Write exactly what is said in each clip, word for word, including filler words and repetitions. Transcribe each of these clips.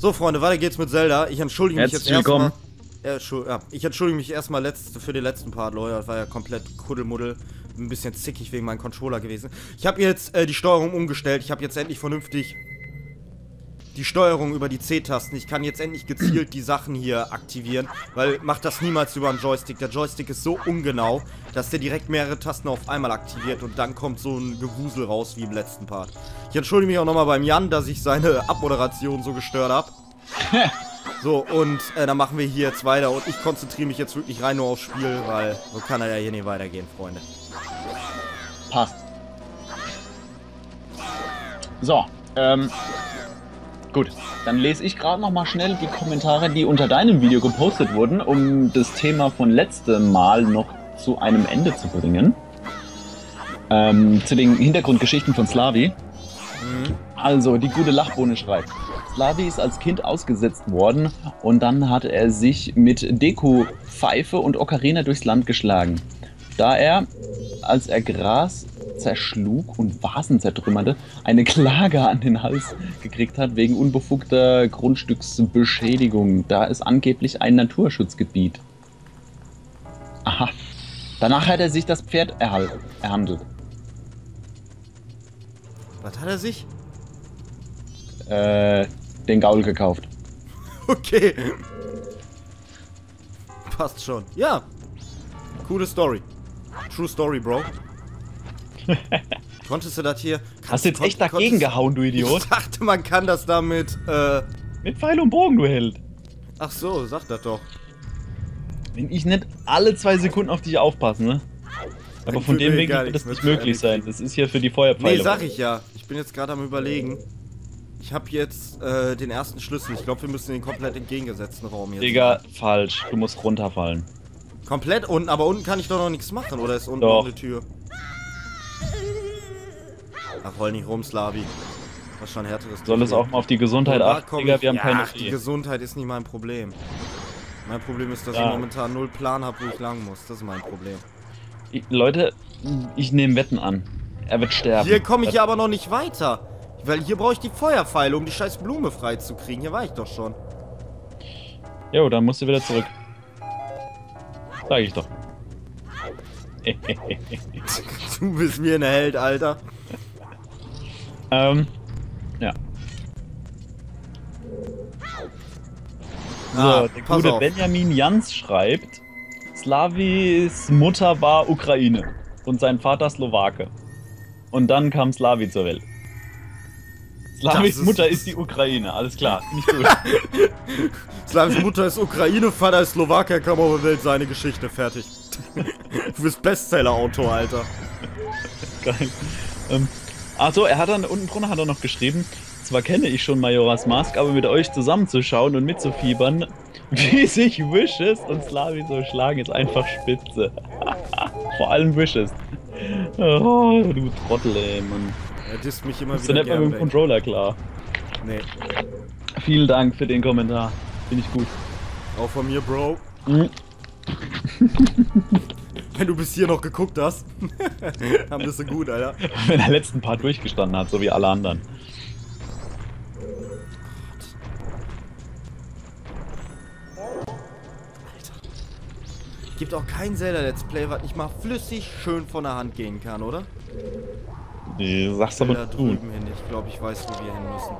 So, Freunde, weiter geht's mit Zelda. Ich entschuldige mich Herzlich jetzt erstmal. willkommen. Äh, ja, ich entschuldige mich erstmal letzt, für den letzten Part, Leute. Das war ja komplett Kuddelmuddel. Ein bisschen zickig wegen meinem Controller gewesen. Ich habe jetzt äh, die Steuerung umgestellt. Ich habe jetzt endlich vernünftig die Steuerung über die C-Tasten. Ich kann jetzt endlich gezielt die Sachen hier aktivieren, weil macht das niemals über einen Joystick. Der Joystick ist so ungenau, dass der direkt mehrere Tasten auf einmal aktiviert und dann kommt so ein Gewusel raus wie im letzten Part. Ich entschuldige mich auch nochmal beim Jan, dass ich seine Abmoderation so gestört habe. So, und äh, dann machen wir hier jetzt weiter und ich konzentriere mich jetzt wirklich rein nur aufs Spiel, weil so kann er ja hier nicht weitergehen, Freunde. Passt. So, ähm... gut, dann lese ich gerade noch mal schnell die Kommentare, die unter deinem Video gepostet wurden, um das Thema von letztem Mal noch zu einem Ende zu bringen. Ähm, zu den Hintergrundgeschichten von Slavi. Mhm. Also, die gute Lachbohne schreibt: Slavi ist als Kind ausgesetzt worden und dann hat er sich mit Deko, Pfeife und Ocarina durchs Land geschlagen. Da er, als er Gras zerschlug und Vasen zertrümmerte, eine Klage an den Hals gekriegt hat wegen unbefugter Grundstücksbeschädigung, da es angeblich ein Naturschutzgebiet. Aha. Danach hat er sich das Pferd erhandelt. Was hat er sich? Äh, den Gaul gekauft. Okay. Passt schon. Ja. Coole Story. True Story, Bro. Konntest du das hier... Hast du jetzt echt dagegen gehauen, du Idiot? Ich dachte, man kann das damit, äh... mit Pfeil und Bogen, du Held. Ach so, sag das doch. Wenn ich nicht alle zwei Sekunden auf dich aufpasse, ne? Aber von dem Weg wird das nicht möglich sein. Das ist hier für die Feuerpfeile. Nee, sag ich ja. Ich bin jetzt gerade am Überlegen. Ich habe jetzt äh, den ersten Schlüssel. Ich glaube, wir müssen in den komplett entgegengesetzten Raum jetzt. Digga, falsch. Du musst runterfallen. Komplett unten? Aber unten kann ich doch noch nichts machen, oder ist unten doch noch eine Tür? Ach, roll nicht rum, Slavi. Was schon härteres. Soll es auch mal auf die Gesundheit achten, Digga, wir haben ja, keine ach, die Gesundheit ist nicht mein Problem. Mein Problem ist, dass ja. ich momentan null Plan habe, wo ich lang muss. Das ist mein Problem. Ich, Leute, ich nehme Wetten an. Er wird sterben. Hier komme ich ja aber noch nicht weiter. Weil hier brauche ich die Feuerpfeile, um die scheiß Blume freizukriegen. Hier war ich doch schon. Jo, dann musst du wieder zurück. Sag ich doch. Du bist mir ein Held, Alter. Ähm, ja. So, ah, der gute auf. Benjamin Jans schreibt: Slavis Mutter war Ukraine und sein Vater Slowake. Und dann kam Slavi zur Welt. Slavis ist Mutter ist die Ukraine, alles klar, nicht gut. Slavis Mutter ist Ukraine, Vater ist Slowake, kam auf die Welt, seine Geschichte, fertig. Du bist Bestseller-Autor, Alter. Geil. Ähm, Achso, er hat dann unten drunter hat er noch geschrieben: Zwar kenne ich schon Majora's Mask, aber mit euch zusammenzuschauen und mitzufiebern, wie sich Wishes und Slavi so schlagen, ist einfach spitze. Vor allem Wishes. Oh, du Trottel, ey, Mann. Er disst mich immer Bist wieder. Du nicht mal mit dem Controller klar. Nee. Vielen Dank für den Kommentar. Finde ich gut. Auch von mir, Bro. Mhm. Wenn du bis hier noch geguckt hast, dann bist du gut, Alter. Wenn der letzten Part durchgestanden hat, so wie alle anderen. Gibt auch kein Zelda-Let's Play, was nicht mal flüssig schön von der Hand gehen kann, oder? Nee, sagst du aber da tun. drüben hin. Ich glaube, ich weiß, wo wir hin müssen.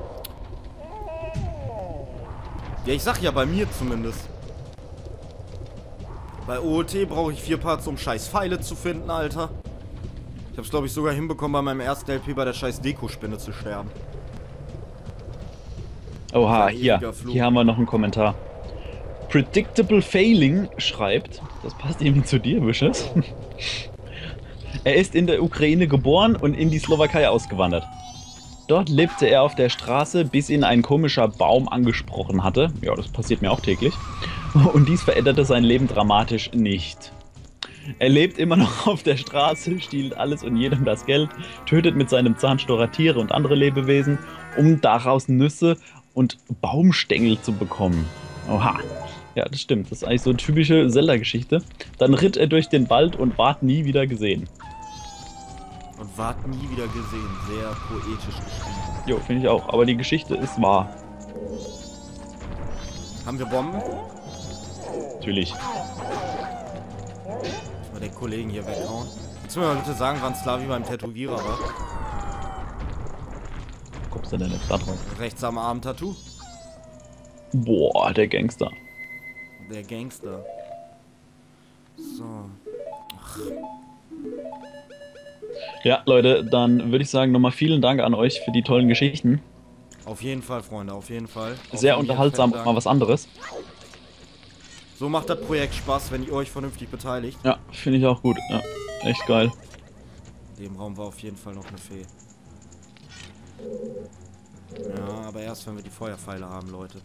Ja, ich sag ja, bei mir zumindest. Bei O O T brauche ich vier Parts, um scheiß Pfeile zu finden, Alter. Ich hab's, glaube ich, sogar hinbekommen, bei meinem ersten L P bei der scheiß Deko-Spinne zu sterben. Oha, hier. Hier haben wir noch einen Kommentar. Predictable Failing schreibt, das passt irgendwie zu dir, Wishes. Er ist in der Ukraine geboren und in die Slowakei ausgewandert. Dort lebte er auf der Straße, bis ihn ein komischer Baum angesprochen hatte. Ja, das passiert mir auch täglich. Und dies veränderte sein Leben dramatisch nicht. Er lebt immer noch auf der Straße, stiehlt alles und jedem das Geld, tötet mit seinem Zahnstocher Tiere und andere Lebewesen, um daraus Nüsse und Baumstängel zu bekommen. Oha. Ja, das stimmt. Das ist eigentlich so eine typische Zelda-Geschichte. Dann ritt er durch den Wald und ward nie wieder gesehen. Und ward nie wieder gesehen. Sehr poetisch geschrieben. Jo, finde ich auch. Aber die Geschichte ist wahr. Haben wir Bomben? Natürlich. Mal den Kollegen hier weghauen. Kannst du mir mal bitte sagen, wann Slavi beim Tätowierer war? Guckst du denn jetzt da drauf? Rechts am Arm Tattoo. Boah, der Gangster. Der Gangster. So. Ach. Ja, Leute, dann würde ich sagen, nochmal vielen Dank an euch für die tollen Geschichten. Auf jeden Fall, Freunde, auf jeden Fall. Sehr unterhaltsam, mal was anderes. So macht das Projekt Spaß, wenn ihr euch vernünftig beteiligt. Ja, finde ich auch gut. Ja, echt geil. In dem Raum war auf jeden Fall noch eine Fee. Ja, aber erst wenn wir die Feuerpfeile haben, Leute.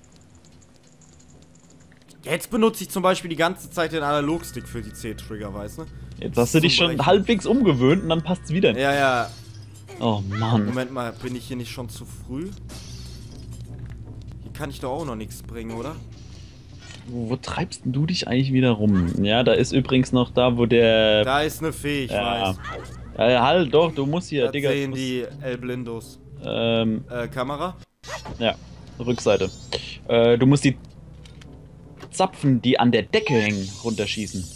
Jetzt benutze ich zum Beispiel die ganze Zeit den Analogstick für die C-Trigger, weißt du? Jetzt hast du dich schon Brechen. halbwegs umgewöhnt und dann passt's wieder. Ja, ja. Oh Mann. Moment mal, bin ich hier nicht schon zu früh? Hier kann ich doch auch noch nichts bringen, oder? Wo, wo treibst du dich eigentlich wieder rum? Ja, da ist übrigens noch da, wo der... Da ist eine Fee, ich ja. weiß. Ja, halt doch, du musst hier, da Digga. sehen musst, die El Blindos. Ähm... Äh, Kamera? Ja, Rückseite. Äh, du musst die Zapfen, die an der Decke hängen, runterschießen.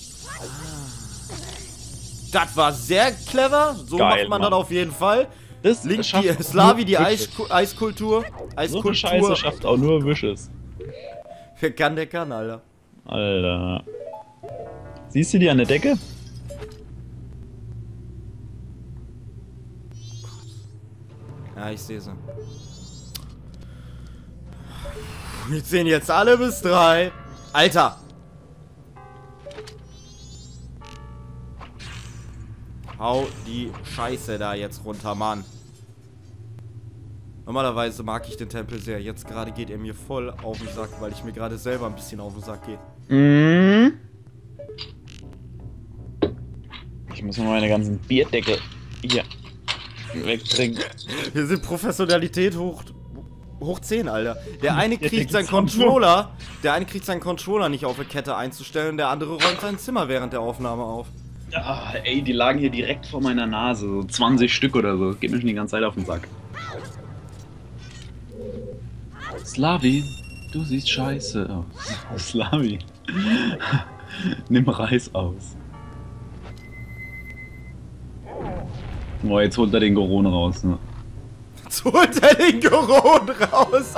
Das war sehr clever. So Geil, macht man Mann. das auf jeden Fall. Das Link die Slavi, die Eis Eiskultur. So eine Scheiße schafft auch nur Wishes. Wer kann, der kann, Alter. Alter. Siehst du die an der Decke? Ja, ich sehe sie. Wir sehen jetzt alle bis drei. Alter! Hau die Scheiße da jetzt runter, Mann. Normalerweise mag ich den Tempel sehr. Jetzt gerade geht er mir voll auf den Sack, weil ich mir gerade selber ein bisschen auf den Sack gehe. Mhm. Ich muss mal meine ganzen Bierdeckel hier wegtrinken. Wir sind Professionalität hoch, hoch zehn, Alter. Der eine kriegt seinen Controller, der eine kriegt seinen Controller nicht auf eine Kette einzustellen, der andere räumt sein Zimmer während der Aufnahme auf. Ah, ey, die lagen hier direkt vor meiner Nase, so zwanzig Stück oder so. Geht mir schon die ganze Zeit auf den Sack. Slavi, du siehst scheiße aus. Slavi, nimm Reis aus. Boah, jetzt holt er den Goron raus, ne? Jetzt holt er den Goron raus.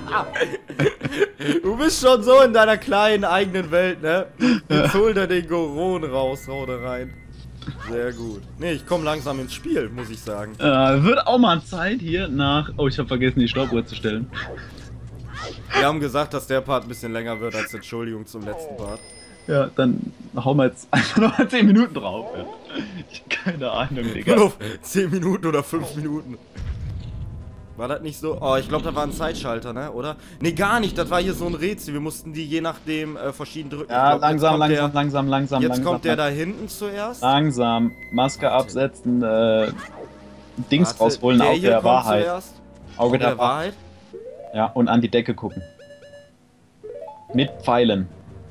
Du bist schon so in deiner kleinen eigenen Welt, ne? Jetzt holt er den Goron raus, hau da rein. Sehr gut. Ne, ich komme langsam ins Spiel, muss ich sagen. Äh, wird auch mal Zeit hier nach... Oh, ich habe vergessen, die Stoppuhr zu stellen. Wir haben gesagt, dass der Part ein bisschen länger wird als Entschuldigung zum letzten Part. Ja, dann hauen wir jetzt einfach noch mal zehn Minuten drauf. Ja. Ich hab keine Ahnung, Digga. Nur zehn Minuten oder fünf Minuten. War das nicht so? Oh, ich glaube, da war ein Zeitschalter, ne? Oder? Ne, gar nicht. Das war hier so ein Rätsel. Wir mussten die je nachdem äh, verschieden drücken. Ja, glaub, langsam, langsam, der, langsam, langsam, Jetzt langsam, kommt der langsam. da hinten zuerst. Langsam. Maske absetzen, äh, Dings Warte, rausholen, der Auge hier der kommt Wahrheit. Zuerst. Auge, Auge der, der Wahrheit. Ja, und an die Decke gucken. Mit Pfeilen.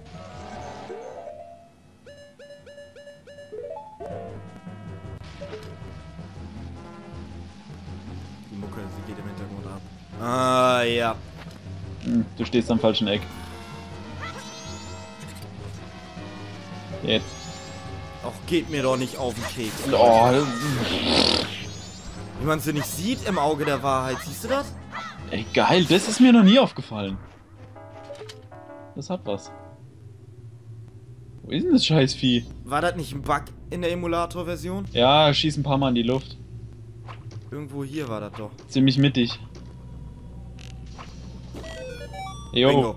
Die Mucke, sie geht im Hintergrund ab. Ah, ja. Hm, du stehst am falschen Eck. Jetzt. Ach, geht mir doch nicht auf den Keks. Oh, Wie man sie nicht sieht im Auge der Wahrheit. Siehst du das? ey, geil, das ist mir noch nie aufgefallen. Das hat was. Wo ist denn das Scheißvieh? War das nicht ein Bug in der Emulator-Version? Ja, schieß ein paar Mal in die Luft. Irgendwo hier war das doch. Ziemlich mittig. Jo, Bingo.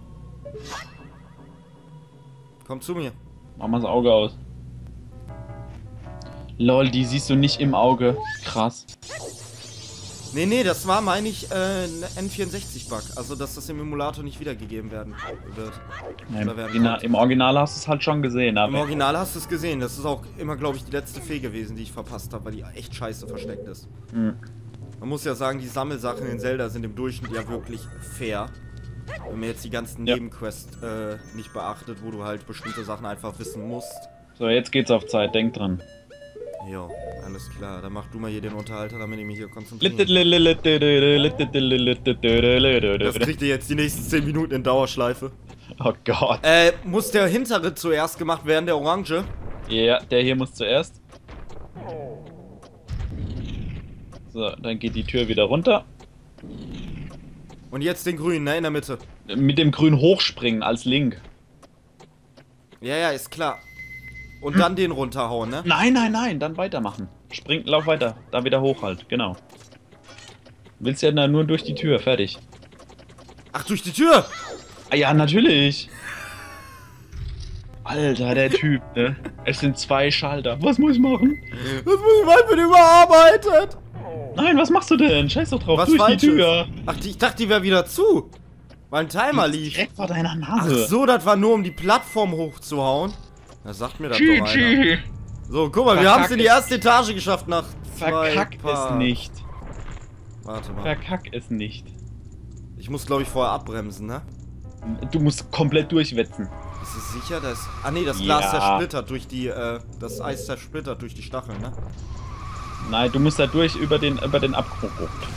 Komm zu mir. mach mal das Auge aus. Lol, die siehst du nicht im Auge. Krass. Nee, nee, das war, meine ich, äh, ein N vierundsechzig-Bug. Also, dass das im Emulator nicht wiedergegeben werden wird. Ja, im, Oder werden Original, konnte. Im Original hast du es halt schon gesehen, aber... Im Original hast du es gesehen. Das ist auch immer, glaube ich, die letzte Fee gewesen, die ich verpasst habe, weil die echt scheiße versteckt ist. Hm. Man muss ja sagen, die Sammelsachen in Zelda sind im Durchschnitt ja wirklich fair. Wenn man jetzt die ganzen Ja. Nebenquests äh, nicht beachtet, wo du halt bestimmte Sachen einfach wissen musst. So, jetzt geht's auf Zeit, denk dran. Jo, alles klar. Dann mach du mal hier den Unterhalter, damit ich mich hier konzentriere. Das kriegt ihr jetzt die nächsten zehn Minuten in Dauerschleife. Oh Gott. Äh, muss der hintere zuerst gemacht werden, der orange? Ja, der hier muss zuerst. So, dann geht die Tür wieder runter. Und jetzt den grünen, ne, in der Mitte. Mit dem grün hochspringen als Link. Ja, ja, ist klar. Und hm. dann den runterhauen, ne? Nein, nein, nein, dann weitermachen. Spring, lauf weiter. Da wieder hoch halt, genau. Willst ja nur durch die Tür, fertig. Ach, durch die Tür? Ah ja, natürlich. Alter, der Typ, ne? Es sind zwei Schalter. Was muss ich machen? Was muss ich machen? Ich bin überarbeitet. Nein, was machst du denn? Scheiß doch drauf, was durch Falsches? die Tür. Ach, die, ich dachte, die wäre wieder zu. Weil ein Timer lief. Direkt vor deiner Nase. Ach so, das war nur, um die Plattform hochzuhauen. Da sagt mir das doch einer. So, guck mal, wir haben es in die erste Etage geschafft nach zwei Verkack Paar. es nicht. Warte mal. Verkack es nicht. Ich muss, glaube ich, vorher abbremsen, ne? Du musst komplett durchwetzen. Ist es sicher, dass... Ah ne, das Glas Ja. zersplittert durch die, äh, das Eis zersplittert durch die Stacheln, ne? Nein, du musst da durch über den, über den Abgrund.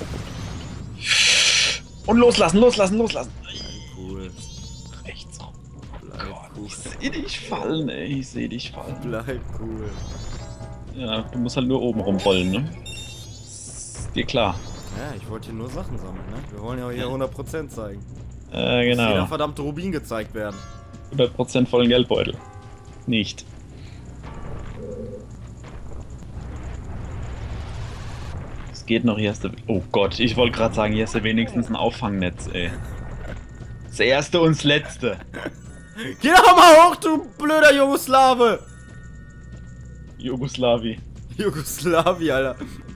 Und loslassen, loslassen, loslassen. Cool. Rechts rum. Bleib Gott, cool. ich seh dich fallen, ey. Ich seh dich fallen. Bleib cool. Ja, du musst halt nur oben rumrollen, ne? Ist dir klar. Ja, ich wollte hier nur Sachen sammeln, ne? Wir wollen ja auch hier hundert Prozent zeigen. Äh, Muss genau. jeder verdammte Rubin gezeigt werden. hundert Prozent vollen Geldbeutel. Nicht. Es geht noch, hier hast du... Oh Gott, ich wollte gerade sagen, hier hast du wenigstens ein Auffangnetz, ey. Das erste und das letzte. Geh doch mal hoch, du blöder Jugoslawe! Jugoslawi. Jugoslawi, Alter.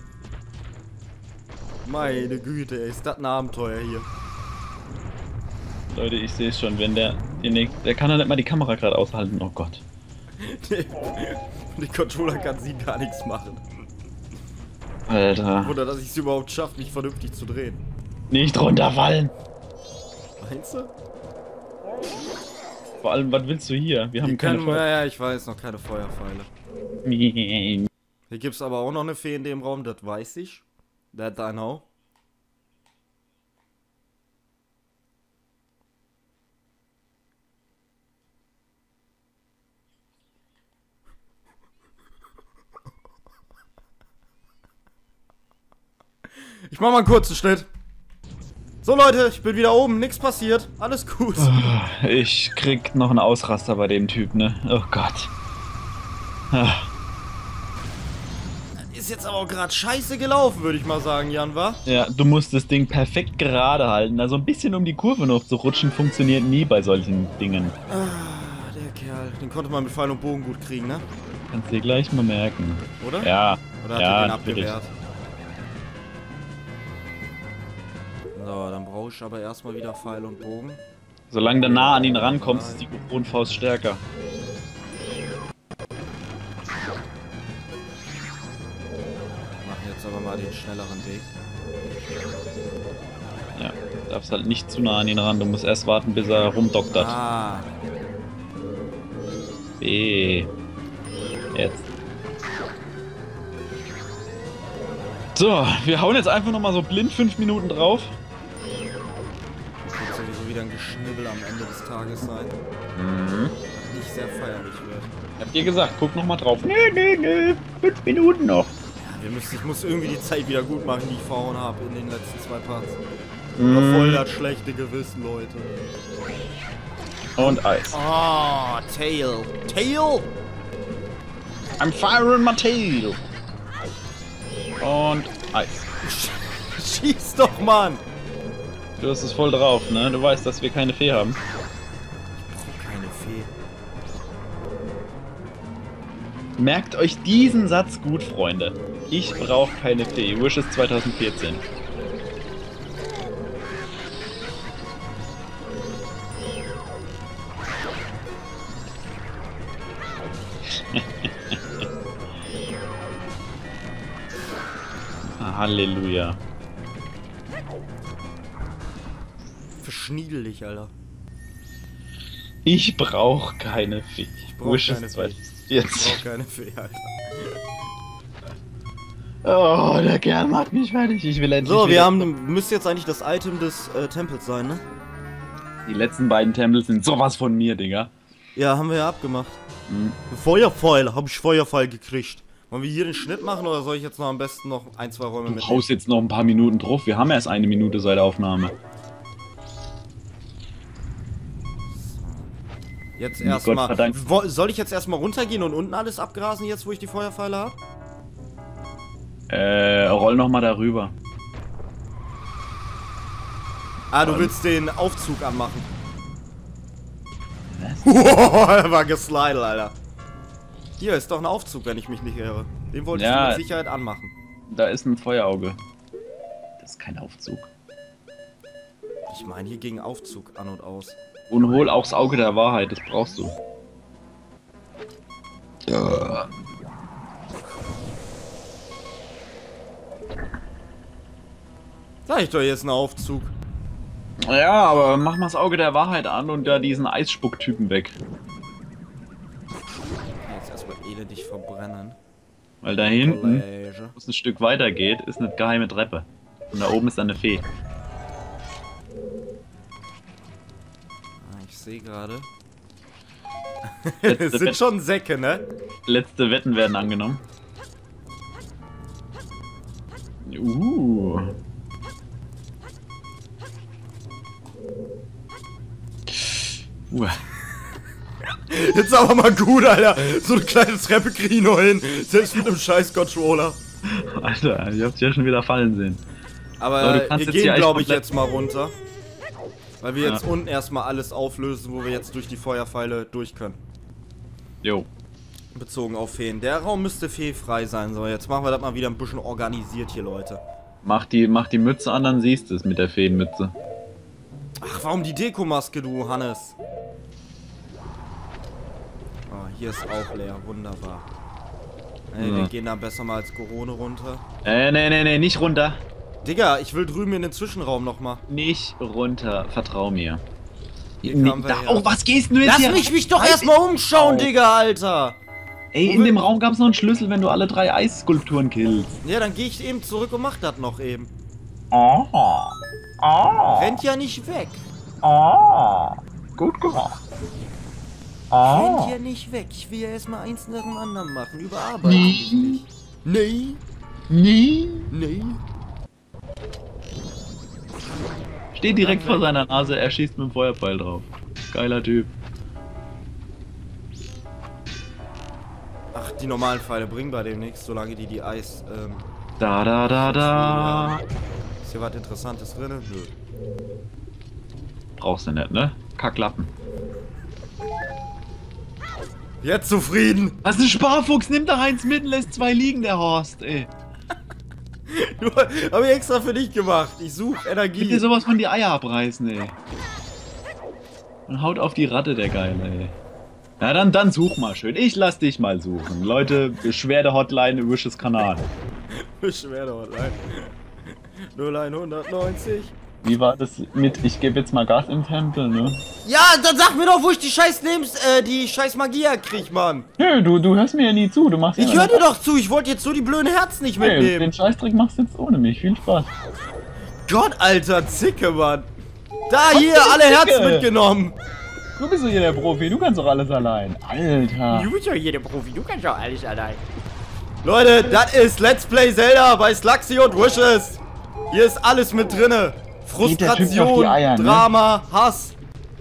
Meine Güte, ey, ist das ein Abenteuer hier. Leute, ich sehe es schon, wenn der... Der, der kann ja nicht mal die Kamera gerade aushalten, oh Gott. Die Controller kann sie gar nichts machen. Alter. Oder dass ich es überhaupt schaffe, mich vernünftig zu drehen. Nicht runterfallen! Meinst du? Vor allem, was willst du hier? Wir haben Hier keine können, ja, ja, ich weiß, noch keine Feuerpfeile. Feuer. Hier gibt es aber auch noch eine Fee in dem Raum, das weiß ich. That I know. Ich mach mal einen kurzen Schnitt. So Leute, ich bin wieder oben, nichts passiert, alles gut. Ich krieg noch einen Ausraster bei dem Typ, ne? Oh Gott. Ah. Ist jetzt aber auch gerade scheiße gelaufen, würde ich mal sagen, Jan, wa? Ja, du musst das Ding perfekt gerade halten. Also ein bisschen um die Kurve noch zu rutschen, funktioniert nie bei solchen Dingen. Ah, der Kerl, den konnte man mit Pfeil und Bogen gut kriegen, ne? Kannst dir gleich mal merken. Oder? Ja. Oder hat ja, er den natürlich. abgewehrt? So, dann brauche ich aber erstmal wieder Pfeil und Bogen. Solange du nah an ihn rankommst, ist die Grundfaust stärker. Wir machen jetzt aber mal den schnelleren Weg. Ja, du darfst halt nicht zu nah an ihn ran. Du musst erst warten, bis er rumdoktert. Ah. B. Jetzt. So, wir hauen jetzt einfach nochmal so blind fünf Minuten drauf. Das wird sowieso wieder ein Geschnibbel am Ende des Tages sein. Mhm. Nicht sehr feierlich wird. Habt ihr gesagt, guck nochmal drauf. Nö, nö, nö. Fünf Minuten noch. Ja, wir müssen, ich muss irgendwie die Zeit wieder gut machen, die ich verhauen habe in den letzten zwei Parts. Mhm. Voll das schlechte Gewissen, Leute. Und Eis. Oh, Tail. Tail? I'm firing my tail. Und Eis. Schieß doch, Mann! Du hast es voll drauf, ne? Du weißt, dass wir keine Fee haben. Ich brauch keine Fee. Merkt euch diesen Satz gut, Freunde. Ich brauche keine Fee. Wish ist zwanzig vierzehn. Halleluja. Verschniedel dich, Alter. Ich brauche keine Fee. Ich brauch Wish keine ist Fee. zwanzig vierzehn. Ich brauch keine Fee, Alter. Oh, der Kerl macht mich fertig. Ich will endlich. So, wir wieder- haben, müsste jetzt eigentlich das Item des äh, Tempels sein, ne? Die letzten beiden Tempel sind sowas von mir, Digga. Ja, haben wir ja abgemacht. Hm. Feuerpfeil, habe ich Feuerpfeil gekriegt. Wollen wir hier den Schnitt machen oder soll ich jetzt noch am besten noch ein, zwei Räume Du mit? haust jetzt noch ein paar Minuten drauf. Wir haben erst eine Minute seit der Aufnahme. Jetzt Gott erstmal. verdammt. Soll ich jetzt erstmal runtergehen und unten alles abgrasen, jetzt wo ich die Feuerpfeile habe? Äh, roll noch mal darüber. Ah, du willst den Aufzug anmachen. Was? Der war geslidet, Alter. Hier ist doch ein Aufzug, wenn ich mich nicht irre. Den wollte Ja. ich mit Sicherheit anmachen. Da ist ein Feuerauge. Das ist kein Aufzug. Ich meine, hier ging Aufzug an und aus. Und hol auch das Auge der Wahrheit, das brauchst du. Ja. Sag ich doch, hier ist ein Aufzug. Ja, aber mach mal das Auge der Wahrheit an und da diesen Eisspucktypen weg. Jetzt erstmal elendig verbrennen. Weil da hinten, Kollege. wo es ein Stück weiter geht, ist eine geheime Treppe. Und da oben ist dann eine Fee. Ah, ich sehe gerade. Letzte Es sind Wett- schon Säcke, ne? Letzte Wetten werden angenommen. Uh. Uh. Jetzt aber mal gut, Alter. So eine kleine Treppe krieg ich noch hin. Selbst mit einem scheiß Controller. Alter, ich hab's ja schon wieder fallen sehen. Aber So, du wir kannst jetzt gehen, hier glaube ich, echt komplett- jetzt mal runter. Weil wir Ja. jetzt unten erstmal alles auflösen, wo wir jetzt durch die Feuerpfeile durch können. Jo. Bezogen auf Feen. Der Raum müsste feefrei sein. So, jetzt machen wir das mal wieder ein bisschen organisiert hier, Leute. Mach die, mach die Mütze an, dann siehst du es mit der Feenmütze. Ach, warum die Dekomaske, du Hannes? Oh, hier ist auch leer. Wunderbar. Ey, Ja. wir gehen da besser mal als Corona runter. Äh, nee, nee, nee, nicht runter. Digga, ich will drüben in den Zwischenraum nochmal. Nicht runter, vertrau mir. Hier Nee, kamen wir da, her. oh, was gehst du jetzt Lass hier? mich mich doch Halt erstmal umschauen, auf. Digga, Alter! Ey, Wo in will- dem Raum gab's noch einen Schlüssel, wenn du alle drei Eisskulpturen killst. Ja, dann gehe ich eben zurück und mach das noch eben. Oh. Oh. Rennt ja nicht weg. Oh. Gut gemacht. Rennt ja nicht weg. Ich will ja erstmal eins nach dem anderen machen. Überarbeiten. mich Nee. nicht. Nee. Nee. Nee. Steht direkt vor seiner Nase, er schießt mit dem Feuerpfeil drauf. Geiler Typ. Ach, die normalen Pfeile bringen bei dem nichts, solange die die Eis, ähm... Da, da, da, da. Ist hier was Interessantes drin? Nö. Brauchst du nicht, ne? Kacklappen. Jetzt zufrieden! Was ein Sparfuchs, nimmt da eins mit und lässt zwei liegen, der Horst, ey. Du, hab ich extra für dich gemacht. Ich such Gib dir Energie. sowas von die Eier abreißen, ey. Und haut auf die Ratte, der Geile, ey. Na dann, dann such mal schön. Ich lass dich mal suchen. Leute, Beschwerde-Hotline, Wishes Kanal. Beschwerde online. null hundertneunzig. Wie war das mit, ich gebe jetzt mal Gas im Tempel, ne? Ja, dann sag mir doch, wo ich die scheiß Lebens... äh, die scheiß Magie krieg, Mann. Nö, du, du hörst mir ja nie zu. Du machst Ich ja höre dir doch zu, ich wollte jetzt so die blöden Herzen nicht Nee, mitnehmen. den Scheißdreck machst du jetzt ohne mich. Viel Spaß. Gott, Alter, Zicke, Mann. Da, hier, für alle Zicke? Herzen mitgenommen. Du bist doch hier der Profi, du kannst doch alles allein. Alter. Du bist ja hier der Profi, du kannst doch alles allein. Leute, das ist Let's Play Zelda bei Slaxi und Wishes. Hier ist alles mit drinne. Geht der Typ auf die Frustration, Eier, ne? Drama, Hass.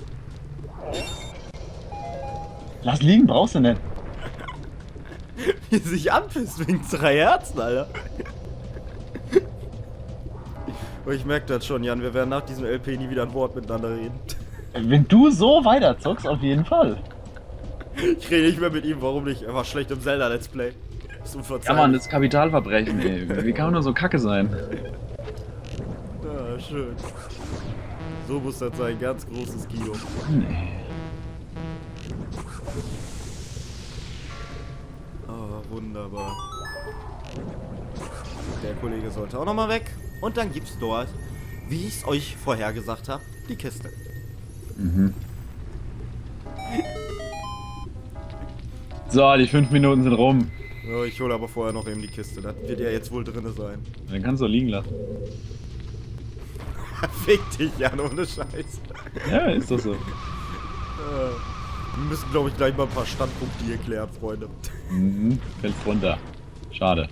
Lass liegen, brauchst du nicht. Wie sich anpisst wegen drei Herzen, Alter. Oh, ich merke das schon, Jan. Wir werden nach diesem L P nie wieder ein Wort miteinander reden. Wenn du so weiter zockst, auf jeden Fall. Ich rede nicht mehr mit ihm, warum nicht? Er war schlecht im Zelda-Let's Play. Ist Ja unverzeihlich. Mann, das ist Kapitalverbrechen, ey. Wie kann man nur so kacke sein? Ja, schön. So muss das sein, ganz großes Kino. Nee. Oh, wunderbar. Der Kollege sollte auch nochmal weg. Und dann gibt's dort, wie ich es euch vorhergesagt habe, die Kiste. Mhm. So, die fünf Minuten sind rum. Ja, ich hole aber vorher noch eben die Kiste. Das wird ja jetzt wohl drin sein. Dann kannst du liegen lassen. Fick dich, Jan, ohne Scheiß. Ja, ist doch so. Wir müssen, glaube ich, gleich mal ein paar Standpunkte hier klären, Freunde. Mhm, fällt runter. Schade.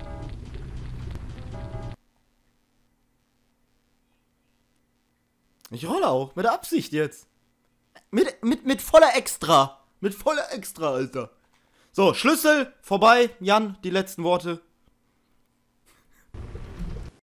Ich rolle auch, mit der Absicht jetzt. Mit, mit, mit voller Extra. Mit voller Extra, Alter. So, Schlüssel, vorbei. Jan, die letzten Worte.